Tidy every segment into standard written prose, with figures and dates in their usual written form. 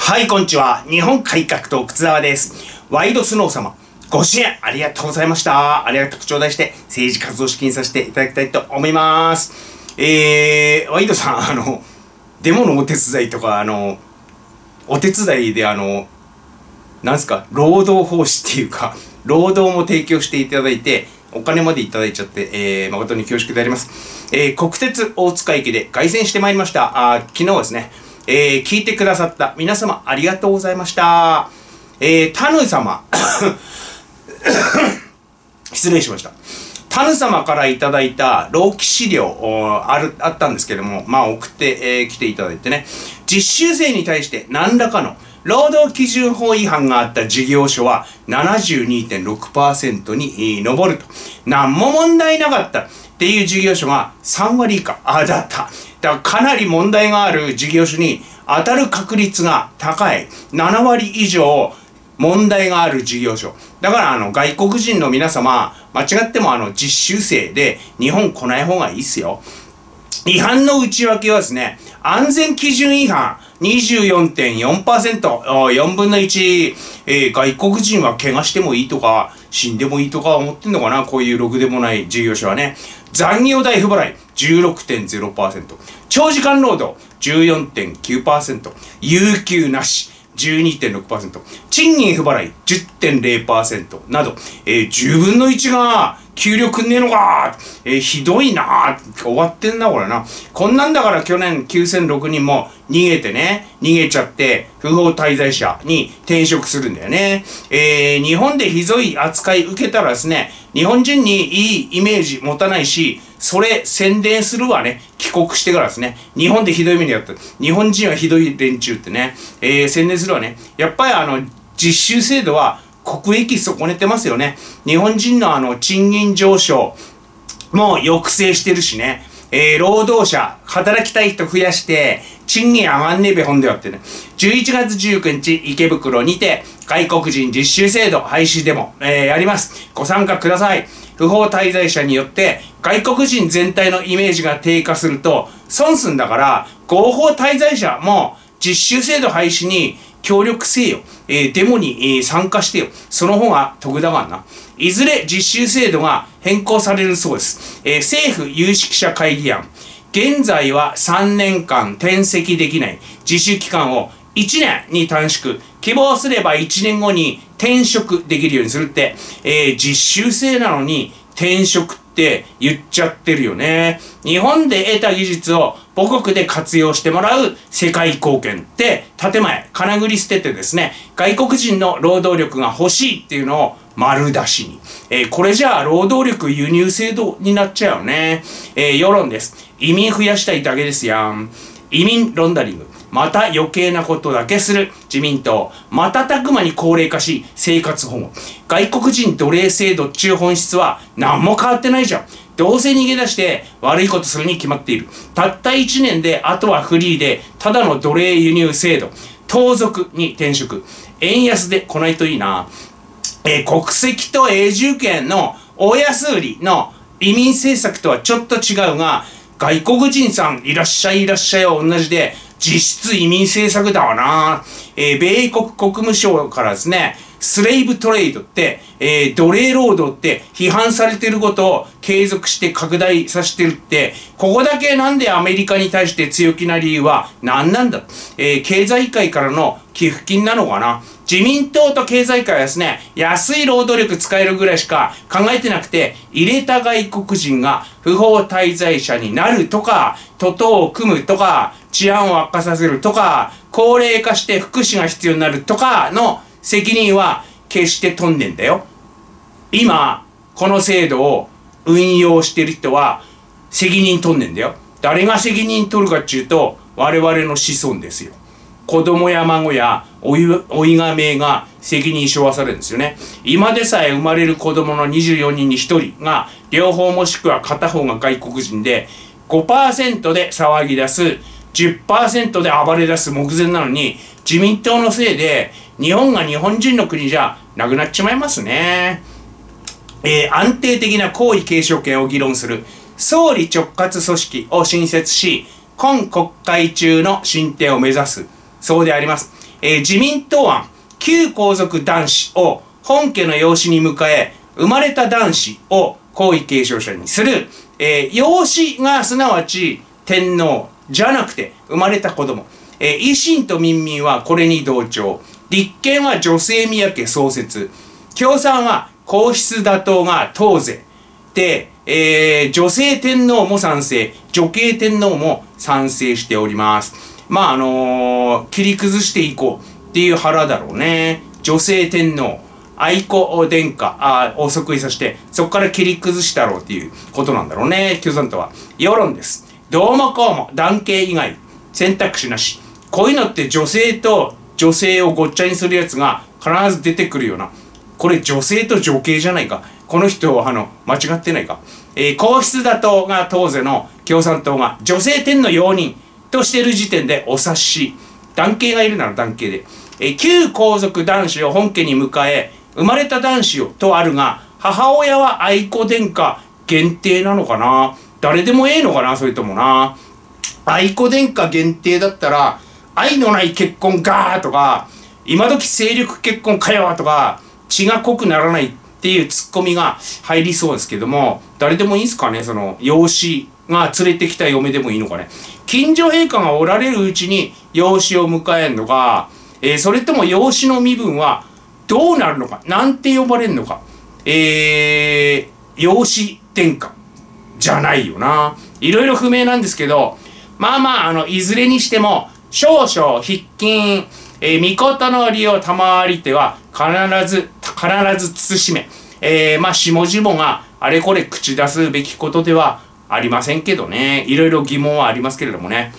はい、こんにちは。日本改革党靴沢です。ワイドスノー様、ご支援ありがとうございました。ありがたく頂戴して政治活動資金させていただきたいと思います。ワイドさん、デモのお手伝いとか、お手伝いでなんすか、労働奉仕っていうか、労働も提供していただいて、お金までいただいちゃって、誠に恐縮であります。国鉄大塚駅で凱旋してまいりました。昨日ですね、聞いてくださった皆様ありがとうございました。タヌ様、失礼しました。タヌ様からいただいた労基資料あったんですけども、送って、きていただいてね、実習生に対して何らかの労働基準法違反があった事業所は 72.6% に上ると。何も問題なかったっていう事業所が3割以下だった。だからかなり問題がある事業所に当たる確率が高い。7割以上問題がある事業所。だから外国人の皆様、間違っても実習生で日本来ない方がいいっすよ。違反の内訳はですね、安全基準違反 24.4%、4分の1、外国人は怪我してもいいとか、死んでもいいとか思ってんのかな、こういうろくでもない事業所はね。残業代不払い 16.0%、長時間労働 14.9%、有給なし12.6%、賃金不払い 10.0% など、10分の1が給料くんねえのかひどいな終わってんなこれな。こんなんだから去年9006人も逃げちゃって不法滞在者に転職するんだよね。日本でひどい扱い受けたらですね、日本人にいいイメージ持たないし、それ宣伝するわね。帰国してからですね。日本でひどい目にやった。日本人はひどい連中ってね、宣伝するわね。やっぱり実習制度は国益損ねてますよね。日本人の賃金上昇も抑制してるしね。労働者、働きたい人増やして、賃金上がんねえべほんではってね。11月19日、池袋にて、外国人実習制度廃止デモ、やります。ご参加ください。不法滞在者によって、外国人全体のイメージが低下すると、損すんだから、合法滞在者も実習制度廃止に協力せよ。デモに、参加してよ。その方が得だがな。いずれ実習制度が変更されるそうです。政府有識者会議案。現在は3年間転籍できない自主期間を1年に短縮。希望すれば1年後に転職できるようにするって、実習生なのに転職って言っちゃってるよね。日本で得た技術を母国で活用してもらう世界貢献って建前、金繰り捨ててですね、外国人の労働力が欲しいっていうのを丸出しに。これじゃあ労働力輸入制度になっちゃうよね。世論です。移民増やしたいだけですやん。移民ロンダリング。また余計なことだけする自民党。瞬く間に高齢化し、生活保護。外国人奴隷制度っちゅう本質は何も変わってないじゃん。どうせ逃げ出して悪いことするに決まっている。たった1年で、あとはフリーで、ただの奴隷輸入制度。盗賊に転職。円安で来ないといいな。国籍と永住権の大安売りの移民政策とはちょっと違うが、外国人さんいらっしゃいは同じで、実質移民政策だわな。米国国務省からですね、スレイブトレイドって、奴隷労働って批判されてることを継続して拡大させてるって、ここだけなんでアメリカに対して強気な理由は何なんだ。経済界からの寄付金なのかな。自民党と経済界はですね、安い労働力使えるぐらいしか考えてなくて、入れた外国人が不法滞在者になるとか、徒党を組むとか、治安を悪化させるとか、高齢化して福祉が必要になるとかの責任は決して取んねんだよ。今、この制度を運用してる人は責任取んねんだよ。誰が責任取るかっていうと、我々の子孫ですよ。子供や孫やおいがめが責任背負わされるんですよね。今でさえ生まれる子供の24人に1人が両方もしくは片方が外国人で 5% で騒ぎ出す 10% で暴れ出す目前なのに、自民党のせいで日本が日本人の国じゃなくなっちまいますね。安定的な皇位継承権を議論する総理直轄組織を新設し、今国会中の進展を目指すそうであります。自民党案、旧皇族男子を本家の養子に迎え、生まれた男子を皇位継承者にする。養子がすなわち天皇じゃなくて生まれた子供。維新と民民はこれに同調。立憲は女性宮家創設。共産は皇室打倒が当是。で、女性天皇も賛成、女系天皇も賛成しております。まあ切り崩していこうっていう腹だろうね。女性天皇、愛子殿下を即位させて、そこから切り崩したろうっていうことなんだろうね、共産党は。世論です。どうもこうも男系以外、選択肢なし。こういうのって女性と女性をごっちゃにするやつが必ず出てくるような。これ女性と女系じゃないか。この人は間違ってないか。皇室打倒が当是の共産党が女性天皇容認としている時点でお察し。男系がいるなら男系で。旧皇族男子を本家に迎え、生まれた男子をとあるが、母親は愛子殿下限定なのかな。誰でもええのかな、それともな。愛子殿下限定だったら、愛のない結婚がーとか、今時勢力結婚かよとか、血が濃くならないっていうツッコミが入りそうですけども、誰でもいいんすかね、その養子が連れてきた嫁でもいいのかね。近所陛下がおられるうちに養子を迎えるのか、それとも養子の身分はどうなるのか、なんて呼ばれるのか。養子殿下じゃないよな。いろいろ不明なんですけど、いずれにしても、少々筆金、御事の利を賜りては必ず慎め。下々があれこれ口出すべきことではありませんけどね。いろいろ疑問はありますけれどもね。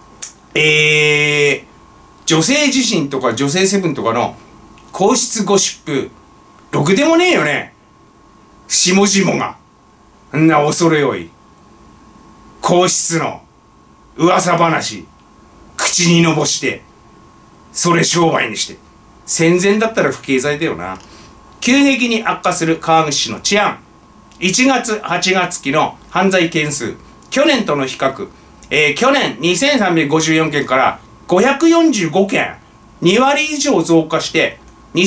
女性自身とか女性セブンとかの皇室ゴシップ、ろくでもねえよね。下々が。んな恐れ多い。皇室の噂話、口にのぼして、それ商売にして。戦前だったら不敬罪だよな。急激に悪化する川口市の治安。1月、8月期の犯罪件数。去年との比較。去年2354件から545件。2割以上増加して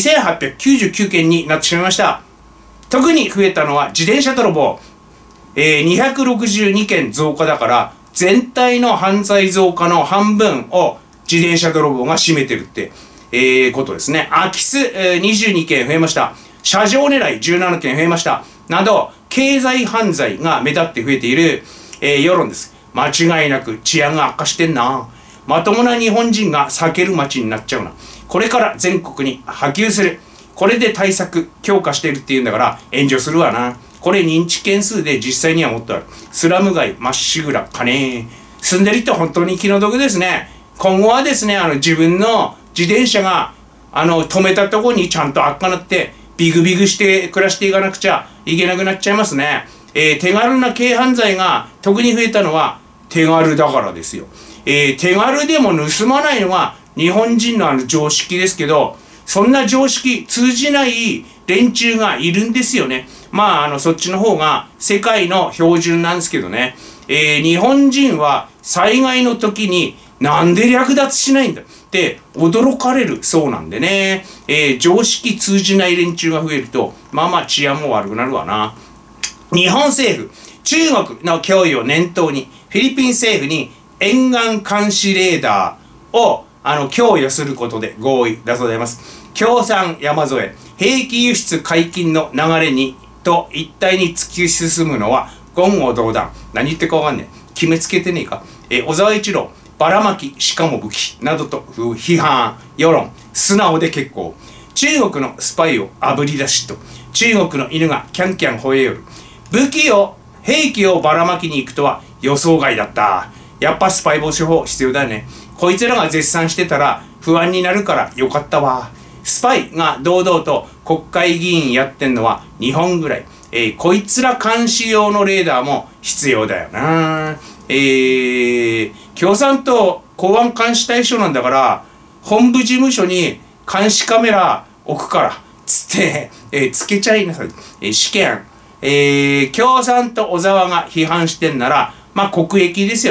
2899件になってしまいました。特に増えたのは自転車泥棒。262件増加だから、全体の犯罪増加の半分を自転車泥棒が占めてるって、ことですね。空き巣、22件増えました。車上狙い17件増えました。など、経済犯罪が目立って増えている、世論です。間違いなく治安が悪化してんな。まともな日本人が避ける街になっちゃうな。これから全国に波及する。これで対策強化してるっていうんだから援助するわな。これ認知件数で実際にはもっとある。スラム街まっしぐらかね。住んでる人本当に気の毒ですね。今後はですね、自分の自転車が止めたところにちゃんとあっかなってビグビグして暮らしていかなくちゃいけなくなっちゃいますね。手軽な軽犯罪が特に増えたのは手軽だからですよ。手軽でも盗まないのが日本人の常識ですけど、そんな常識通じない連中がいるんですよね。そっちの方が世界の標準なんですけどね。日本人は災害の時になんで略奪しないんだって驚かれるそうなんでね。常識通じない連中が増えると、治安も悪くなるわな。日本政府、中国の脅威を念頭に、フィリピン政府に沿岸監視レーダーを供与することで合意だそうでございます。共産山添、兵器輸出解禁の流れにと一体に突き進むのは言語道断。何言ってるかわかんねえ。決めつけてねえか。小沢一郎、ばらまきしかも武器などと批判、世論、素直で結構。中国のスパイをあぶり出しと、中国の犬がキャンキャン吠えよる。兵器をばらまきに行くとは予想外だった。やっぱスパイ防止法必要だよね。こいつらが絶賛してたら不安になるからよかったわ。スパイが堂々と国会議員やってんのは日本ぐらい。こいつら監視用のレーダーも必要だよな。共産党公安監視対象なんだから、本部事務所に監視カメラ置くから、つって、つけちゃいなさい。試験。共産と小沢が批判してんなら、国益ですよね。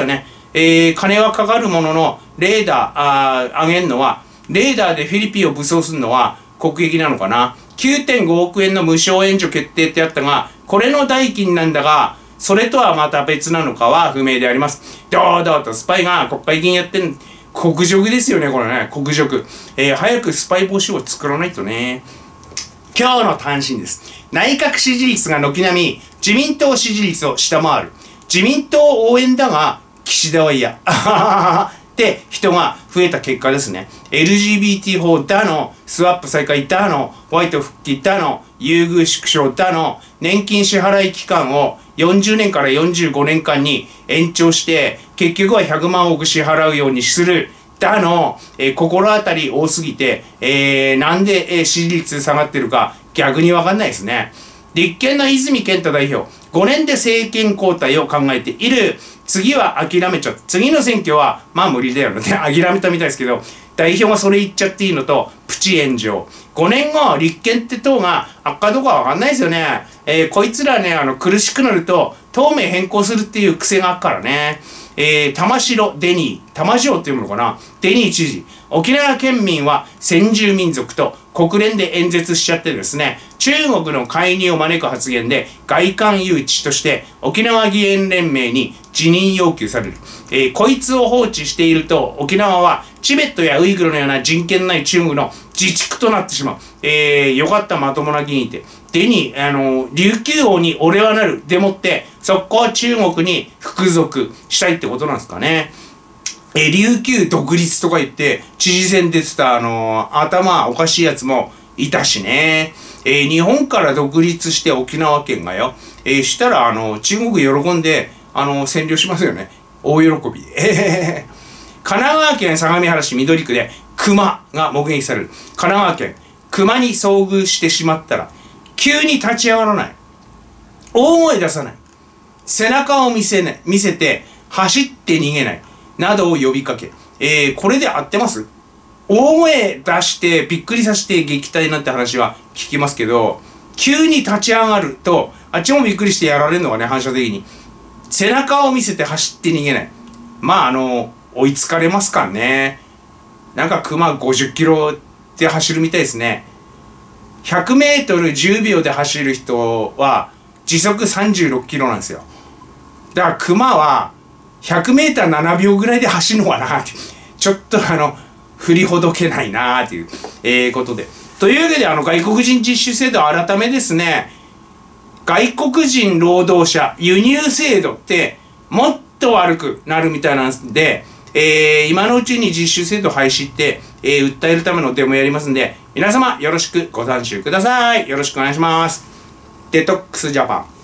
金はかかるものの、レーダー、上げんのは、レーダーでフィリピンを武装するのは国益なのかな。9.5 億円の無償援助決定ってあったが、これの代金なんだが、それとはまた別なのかは不明であります。堂々とスパイが国会議員やってん、国辱ですよね、これね、国辱。早くスパイ防止を作らないとね。今日の単身です。内閣支持率が軒並み、自民党支持率を下回る。自民党応援だが、岸田は嫌。って人が増えた結果ですね。LGBT 法だの、スワップ再開だの、ホワイト復帰だの、優遇縮小だの、年金支払い期間を40年から45年間に延長して、結局は100万億支払うようにする。だの、心当たり多すぎて、なんで、支持率下がってるか逆にわかんないですね。立憲の泉健太代表、5年で政権交代を考えている。次は諦めちゃった。次の選挙は、まあ無理だよね。諦めたみたいですけど、代表がそれ言っちゃっていいのと、プチ炎上。5年後、立憲って党が悪化どこかわかんないですよね。こいつらね、苦しくなると、党名変更するっていう癖があるからね。玉城デニー、玉城っていうのかな、デニー知事、沖縄県民は先住民族と国連で演説しちゃってですね、中国の介入を招く発言で外観誘致として沖縄議員連盟に辞任要求される。こいつを放置していると沖縄はチベットやウイグルのような人権ない中国の自治区となってしまう。よかったまともな議員って。でに、琉球王に俺はなる。でもって、速攻中国に服属したいってことなんですかね。琉球独立とか言って、知事選出てた、頭おかしいやつもいたしね。日本から独立して沖縄県がよ。したら、中国喜んで、占領しますよね。大喜びで。神奈川県相模原市緑区で、熊が目撃される。神奈川県、熊に遭遇してしまったら、急に立ち上がらない。大声出さない。背中を見せて、走って逃げない。などを呼びかけ。これで合ってます？大声出して、びっくりさせて撃退なんて話は聞きますけど、急に立ち上がると、あっちもびっくりしてやられるのがね、反射的に。背中を見せて走って逃げない。まあ、追いつかれますからね。なんか熊50キロで走るみたいですね。100メートル10秒で走る人は時速36キロなんですよ。だから熊は100メーター7秒ぐらいで走るのかなって。ちょっと振りほどけないなっていう、ことで。というわけで外国人実習制度改めですね、外国人労働者輸入制度ってもっと悪くなるみたいなんで、今のうちに実習制度廃止って、訴えるためのデモやりますんで、皆様よろしくご参集ください。よろしくお願いします。デトックスジャパン。